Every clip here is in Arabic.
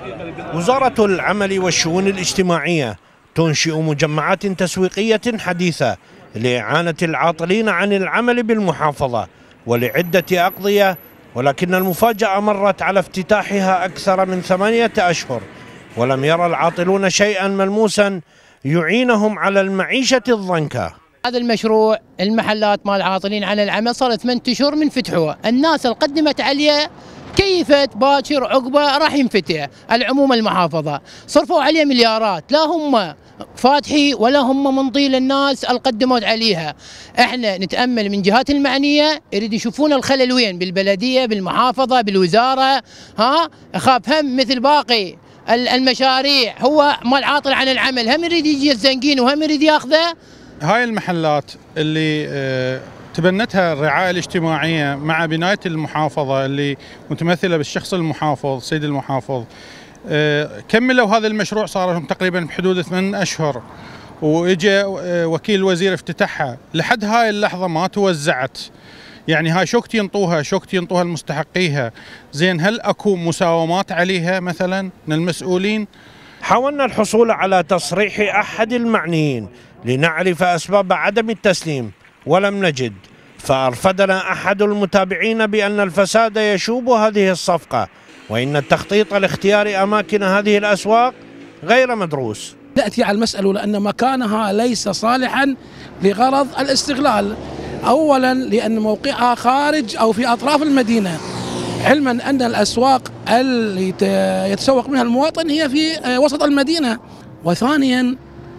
وزارة العمل والشؤون الاجتماعية تنشئ مجمعات تسويقية حديثة لإعانة العاطلين عن العمل بالمحافظة ولعدة أقضية، ولكن المفاجأة مرت على افتتاحها أكثر من 8 أشهر ولم يرى العاطلون شيئا ملموسا يعينهم على المعيشة الضنكة. هذا المشروع المحلات مال العاطلين عن العمل صارت 8 أشهر من فتحوه، الناس اللي قدمت عليه كيفت باكر عقبه راح ينفتح العموم المحافظة، صرفوا عليه مليارات، لا هم فاتحي ولا هم منطي للناس اللي قدموا عليها. احنا نتأمل من جهات المعنية يريد يشوفون الخلل وين، بالبلدية بالمحافظة بالوزارة، اخاف هم مثل باقي المشاريع هو مال عاطل عن العمل هم يريد يجي الزنقين وهم يريد ياخذه. هاي المحلات اللي تبنتها الرعاية الاجتماعية مع بناية المحافظة اللي متمثلة بالشخص المحافظ سيد المحافظ، كملوا هذا المشروع صار لهم تقريبا بحدود 8 أشهر، وإجا وكيل الوزير افتتحها، لحد هاي اللحظة ما توزعت. يعني هاي شوكت ينطوها المستحقيها. زين، هل اكو مساومات عليها مثلا من المسؤولين؟ حاولنا الحصول على تصريح أحد المعنيين لنعرف أسباب عدم التسليم ولم نجد، فأرفدنا أحد المتابعين بأن الفساد يشوب هذه الصفقة وإن التخطيط لاختيار أماكن هذه الأسواق غير مدروس. نأتي على المسألة لأن مكانها ليس صالحا لغرض الاستغلال، أولا لأن موقعها خارج أو في أطراف المدينة، علما أن الأسواق اللي يتسوق منها المواطن هي في وسط المدينة، وثانيا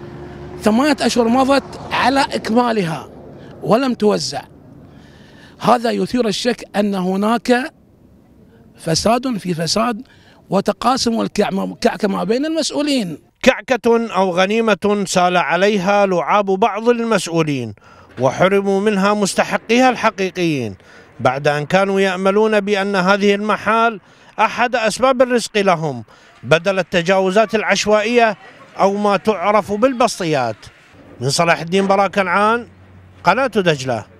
8 أشهر مضت على إكمالها ولم توزع. هذا يثير الشك أن هناك فساد في فساد وتقاسم والكعكة ما بين المسؤولين. كعكة أو غنيمة سال عليها لعاب بعض المسؤولين وحرموا منها مستحقيها الحقيقيين بعد أن كانوا يأملون بأن هذه المحال أحد أسباب الرزق لهم بدل التجاوزات العشوائية أو ما تعرف بالبسطيات. من صلاح الدين براكنعان، قناة دجلة.